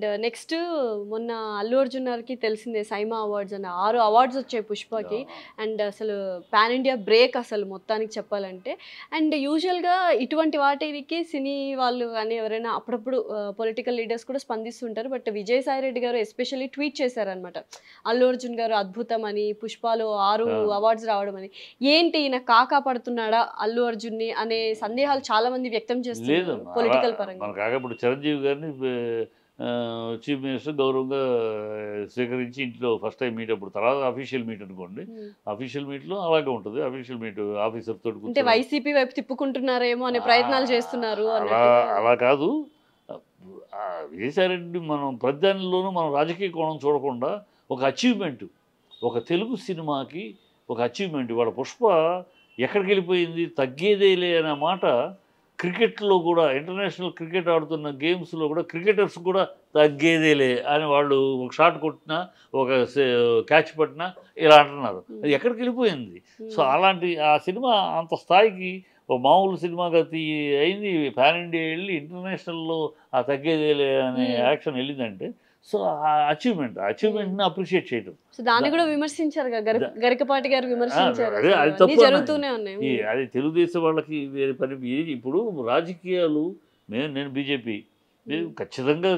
And next మొన్న అల్లు అర్జున్ గారికి తెలిసిందే సైమా అవార్డ్స్ అని 6 అవార్డ్స్ వచ్చాయి పుష్పకి. అండ్ అసలు పాన్ ఇండియా బ్రేక్ అసలు మొత్తానికి చెప్పాలంటే. అండ్ యూజువల్గా ఇటువంటి వాటికి సినీ వాళ్ళు కానీ ఎవరైనా అప్పుడప్పుడు పొలిటికల్ లీడర్స్ కూడా స్పందిస్తుంటారు. బట్ విజయసాయి రెడ్డి గారు ఎస్పెషల్లీ ట్వీట్ చేశారనమాట, అల్లు అర్జున్ గారు అద్భుతం అని, పుష్పలో 6 అవార్డ్స్ రావడం అని. ఏంటి ఈయన కాకా పడుతున్నాడా అల్లు అర్జున్ని అనే సందేహాలు చాలా మంది వ్యక్తం చేస్తున్నారు పొలిటికల్ పరంగా. ఇప్పుడు చిరంజీవి గారిని చీఫ్ మినిస్టర్ గౌరవంగా స్వీకరించి ఇంట్లో ఫస్ట్ టైం మీట్ అప్పుడు, తర్వాత అఫీషియల్ మీట్ అనుకోండి, అఫీషియల్ మీట్లో అలాగే ఉంటుంది. అఫీషియల్ మీట్ ఆఫీసర్ తోటి అంటే వైసీపీ వైపు తిప్పుకుంటున్నారేమో అనే ప్రయత్నాలు చేస్తున్నారు. అలా కాదు, విజయసాయిరెడ్డి మనం ప్రధానిలోనూ మనం రాజకీయ కోణం చూడకుండా ఒక అచీవ్మెంట్, ఒక తెలుగు సినిమాకి ఒక అచీవ్మెంట్. ఇవాళ పుష్ప ఎక్కడికి వెళ్ళిపోయింది, తగ్గేదేలే అనే మాట క్రికెట్లో కూడా, ఇంటర్నేషనల్ క్రికెట్ ఆడుతున్న గేమ్స్లో కూడా క్రికెటర్స్ కూడా తగ్గేదేలే అని వాళ్ళు ఒక షాట్ కొట్టినా, ఒక క్యాచ్ పట్టినా ఇలా అంటున్నారు. అది ఎక్కడికి వెళ్ళిపోయింది. సో అలాంటి ఆ సినిమా అంత స్థాయికి ఒక మామూలు సినిమాగా అయింది, పాన్ ఇండియా వెళ్ళి ఇంటర్నేషనల్లో ఆ తగ్గేదేలే అనే యాక్షన్ వెళ్ళిందంటే సో ఆ అచీవ్మెంట్ని అప్రిషియేట్ చేయడం. సో దాన్ని కూడా విమర్శించారు, గరికపాటి గారు విమర్శించారు. అది జరుగుతూనే ఉన్నాయి. అది తెలుగుదేశం వాళ్ళకి వేరే పని. ఇప్పుడు రాజకీయాలు నేను బీజేపీ ఖచ్చితంగా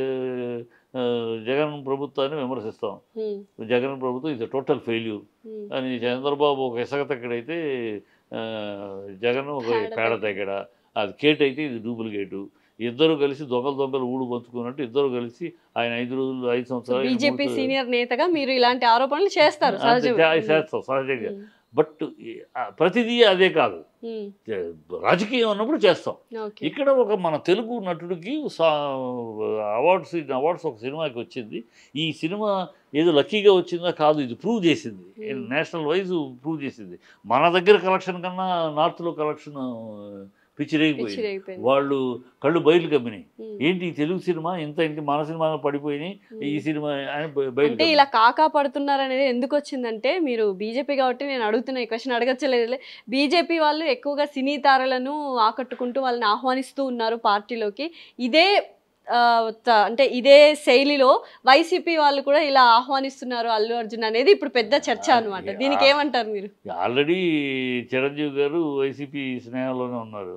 జగన్ ప్రభుత్వాన్ని విమర్శిస్తాం. జగన్ ప్రభుత్వం ఇది టోటల్ ఫెయిల్యూర్ అని. చంద్రబాబు ఒక ఇసుక తగ్గడైతే జగన్ ఒక పేడ తగ్గడ, అది కేట్ అయితే ఇది డూప్లికేటు. ఇద్దరు కలిసి దొంగలు ఊడు పంచుకున్నట్టు ఇద్దరు కలిసి ఆయన 5 సంవత్సరాలు బీజేపీ సీనియర్ నేతగా మీరు ఇలాంటి ఆరోపణలు చేస్తారు చేస్తాం సహజంగా. బట్ ప్రతిదీ అదే కాదు, రాజకీయం అన్నప్పుడు చేస్తాం. ఇక్కడ ఒక మన తెలుగు నటుడికి అవార్డ్స్ ఒక సినిమాకి వచ్చింది. ఈ సినిమా ఏదో లక్కీగా వచ్చిందా కాదు, ఇది ప్రూవ్ చేసింది, నేషనల్ వైజ్ ప్రూవ్ చేసింది. మన దగ్గర కలెక్షన్ కన్నా నార్త్లో కలెక్షన్ పిచ్చిరేగిపోయింది. వాళ్ళు కళ్ళు బయలు కమ్మినాయి. ఏంటి తెలుగు సినిమా ఇంత మన సినిమా పడిపోయినాయి, ఈ సినిమా అని బయట ఇలా కాకా పడుతున్నారు అనేది ఎందుకు వచ్చిందంటే, మీరు బీజేపీ కాబట్టి నేను అడుగుతున్నా, ఈ క్వశ్చన్ అడగచ్చలేదు. బీజేపీ వాళ్ళు ఎక్కువగా సినీ తారలను ఆకట్టుకుంటూ వాళ్ళని ఆహ్వానిస్తూ ఉన్నారు పార్టీలోకి. అంటే ఇదే శైలిలో వైసీపీ వాళ్ళు కూడా ఇలా ఆహ్వానిస్తున్నారు అల్లు అర్జున్ అనేది ఇప్పుడు పెద్ద చర్చ అనమాట. దీనికి ఏమంటారు మీరు? ఆల్రెడీ చిరంజీవి గారు వైసీపీ స్నేహంలోనే ఉన్నారు.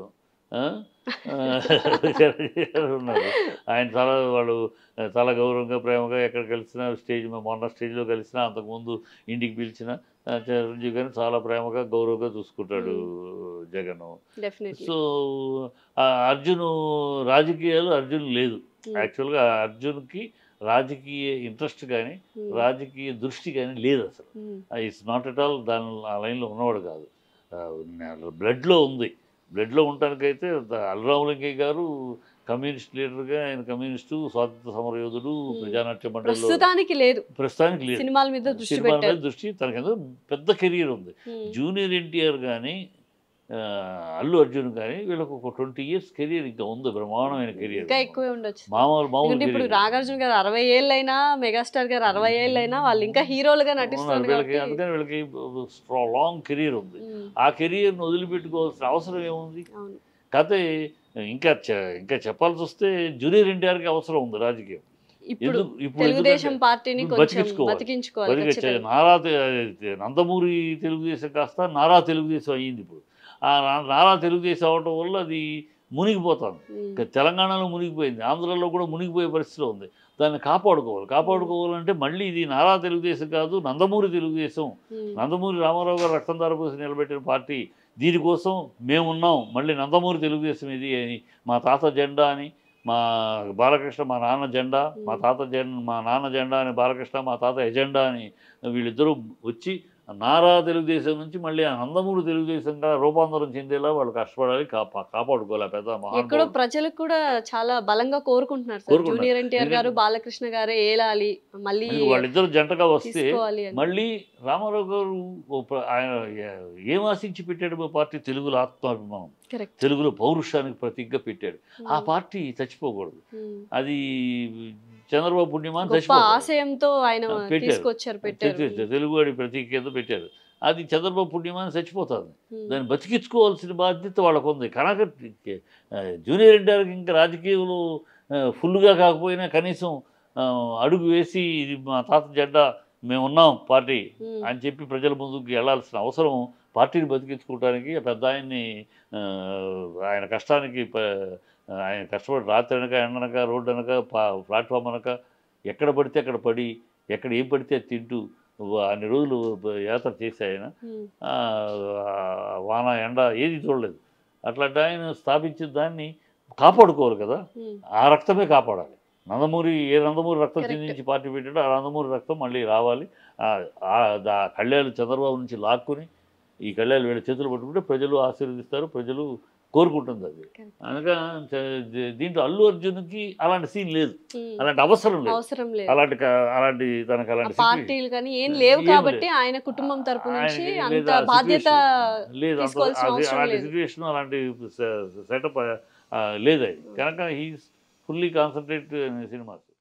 ఉన్నారు ఆయన వాళ్ళు చాలా గౌరవంగా ప్రేమగా ఎక్కడ కలిసినా, మొన్న స్టేజ్లో కలిసినా, అంతకుముందు ఇంటికి పిలిచిన చిరంజీవి గారిని చాలా ప్రేమగా గౌరవంగా చూసుకుంటాడు జగన్. సో అర్జున్ రాజకీయాలు అర్జున్ లేదు. యాక్చువల్గా అర్జున్కి రాజకీయ ఇంట్రెస్ట్ కానీ రాజకీయ దృష్టి కానీ లేదు అసలు. ఇట్స్ నాట్ ఎట్ ఆల్ దాని ఆ లైన్లో ఉన్నవాడు కాదు. బ్లడ్లో ఉంది. బ్లడ్లో ఉండటానికైతే అల్లురామలింగయ్య గారు కమ్యూనిస్ట్ లీడర్గా, ఆయన కమ్యూనిస్టు, స్వాతంత్ర సమరయోధుడు, ప్రజానాట్య మండలిలో ప్రస్తుతానికి లేదు. సినిమాల మీద దృష్టి తనకేదో పెద్ద కెరీర్ ఉంది. జూనియర్ ఎన్టీఆర్ కానీ అల్లు అర్జున్ కానీ వీళ్ళకి ఒక 20 years కెరీర్ ఇంకా ఉంది, బ్రహ్మాండమైన కెరీర్. ఇంకా ఎక్కువే ఉండొచ్చు. మామూలు ఇప్పుడు నాగార్జున గారు 60 ఏళ్ళైనా, మెగాస్టార్ గారు 60 ఏళ్ళైనా వాళ్ళు ఇంకా హీరోలుగా నటిస్తున్నారు. అందుకని వీళ్ళకి లాంగ్ కెరీర్ ఉంది. ఆ కెరీర్ను వదిలిపెట్టుకోవాల్సిన అవసరం ఏముంది? కాకపోతే ఇంకా చెప్పాల్సి వస్తే జూనియర్ ఎన్టీఆర్కి అవసరం ఉంది రాజకీయం. తెలుగుదేశం పార్టీని బతికించుకోవాలి. నందమూరి తెలుగుదేశం కాస్త నారా తెలుగుదేశం అయ్యింది. ఇప్పుడు ఆ నారా తెలుగుదేశం అవడం వల్ల అది మునిగిపోతుంది. తెలంగాణలో మునిగిపోయింది, ఆంధ్రాలో కూడా మునిగిపోయే పరిస్థితిలో ఉంది. దాన్ని కాపాడుకోవాలంటే మళ్ళీ ఇది నారా తెలుగుదేశం కాదు, నందమూరి తెలుగుదేశం. నందమూరి రామారావు గారు రక్తం దారపోసి నిలబెట్టిన పార్టీ. దీనికోసం మేమున్నాం, మళ్ళీ నందమూరి తెలుగుదేశం ఇది అని, మా తాత జెండా అని, మా బాలకృష్ణ మా నాన్న జెండా, మా నాన్న జెండా అని బాలకృష్ణ, మా తాత ఎజెండా అని వీళ్ళిద్దరూ వచ్చి నారా తెలుగుదేశం నుంచి మళ్ళీ నందమూరి తెలుగుదేశంగా రూపాంతరం చెందేలా వాళ్ళు కష్టపడాలి, కాపాడుకోవాలి. ఎక్కడో ప్రజలు కూడా చాలా బలంగా కోరుకుంటున్నారు. జూనియర్ ఎన్టీఆర్ గారు, బాలకృష్ణ గారే ఏలాలి, మళ్ళీ వాళ్ళిద్దరు జంటగా వస్తే మళ్ళీ రామారావు గారు ఆయన ఏం ఆశించి పెట్టాడు పార్టీ? తెలుగులో ఆత్మాభిమానం, తెలుగులో పౌరుషానికి ప్రతీకగా పెట్టాడు. ఆ పార్టీ చచ్చిపోకూడదు. అది చంద్రబాబు పుణ్యమాన్ ఆశయంతో ఆయన పెట్టారు, తెలుగువాడి ప్రతీకతో పెట్టారు. అది చంద్రబాబు పుణ్యమాన్ చచ్చిపోతుంది. దాన్ని బతికించుకోవాల్సిన బాధ్యత వాళ్ళకు ఉంది. కనుక జూనియర్ ఎన్టీఆర్కి ఇంకా రాజకీయంలో ఫుల్గా కాకపోయినా కనీసం అడుగు వేసి ఇది మా తాత జెండా మేము ఉన్నాం పార్టీ అని చెప్పి ప్రజల ముందుకు వెళ్ళాల్సిన అవసరం పార్టీని బతికించుకోవడానికి పెద్ద ఆయన్ని ఆయన కష్టానికి ఆయన కష్టపడి రాత్రి అనక ఎండనక రోడ్డు అనక ప్లాట్ఫామ్ అనక ఎక్కడ పడితే అక్కడ పడి ఎక్కడ ఏం పడితే తింటూ అన్ని రోజులు యాత్ర చేసి ఆయన వాన ఎండ ఏది చూడలేదు. అట్లాంటి ఆయన స్థాపించిన దాన్ని కాపాడుకోవాలి కదా, ఆ రక్తమే కాపాడాలి. నందమూరి రక్తం చిందించి పార్టీ పెట్టాడు, ఆ నందమూరి రక్తం మళ్ళీ రావాలి. కళ్యాణ్ చంద్రబాబు నుంచి లాక్కుని ఈ కళ్యాణ్ వీళ్ళ చేతులు పట్టుకుంటే ప్రజలు ఆశీర్వదిస్తారు, ప్రజలు కోరుకుంటుంది అది. అనగా దీంట్లో అల్లు అర్జున్కి అలాంటి సీన్ లేదు, అలాంటి అవసరం లేదు, అలాంటి తనకు అలాంటి పార్టీలు కానీ ఏం లేవు కాబట్టి ఆయన కుటుంబం తరపు నుంచి అంత బాధ్యత లేదు, అలాంటి సిచ్యువేషన్ అలాంటి సెటప్ లేదు. అది కనుక హీ ఫుల్లీ కాన్సన్ట్రేట్ సినిమాస్.